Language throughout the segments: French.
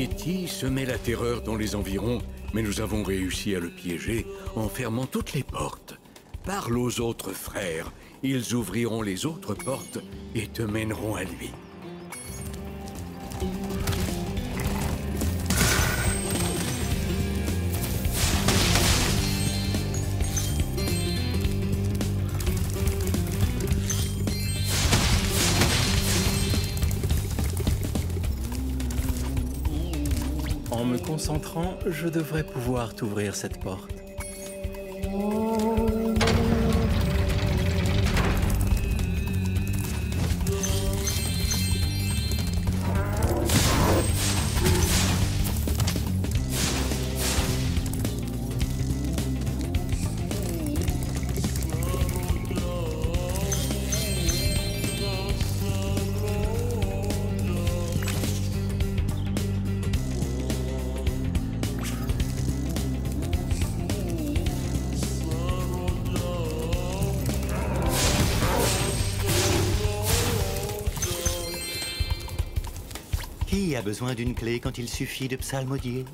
Yeti semait la terreur dans les environs, mais nous avons réussi à le piéger en fermant toutes les portes. Parle aux autres frères, ils ouvriront les autres portes et te mèneront à lui. En me concentrant, je devrais pouvoir t'ouvrir cette porte. Qui a besoin d'une clé quand il suffit de psalmodier?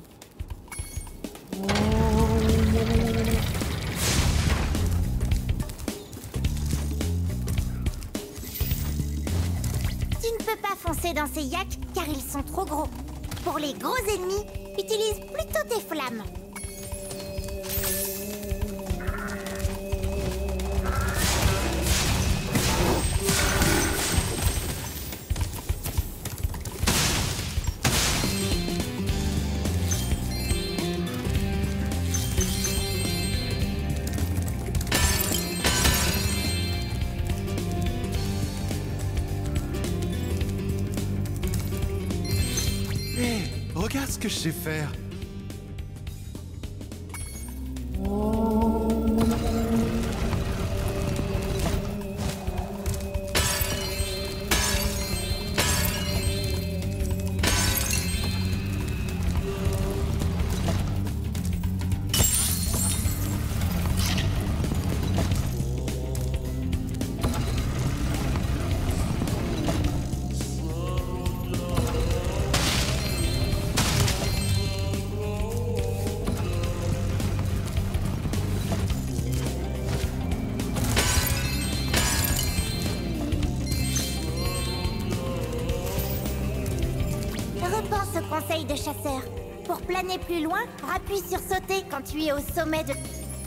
Tu ne peux pas foncer dans ces yaks car ils sont trop gros. Pour les gros ennemis, utilise plutôt tes flammes. Hé, regarde ce que je sais faire. Repense au conseil de chasseur. Pour planer plus loin, appuie sur sauter quand tu es au sommet de...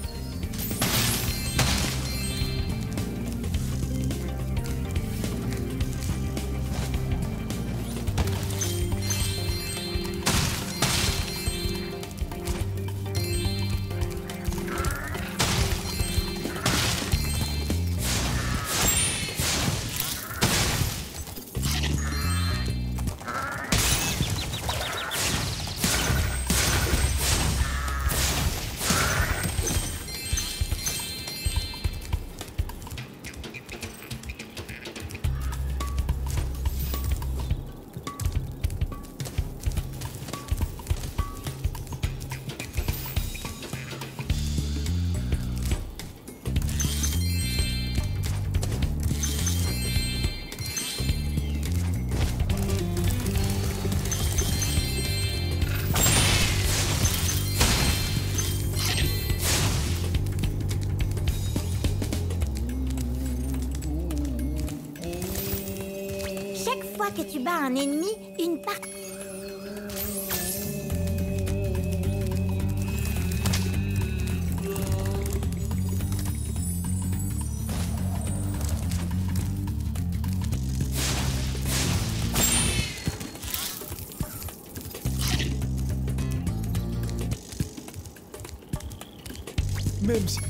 Chaque fois que tu bats un ennemi, une partie... Même si...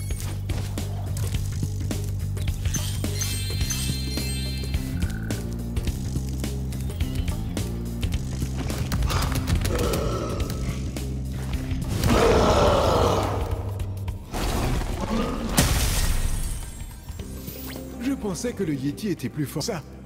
Je pensais que le Yeti était plus fort. Ça,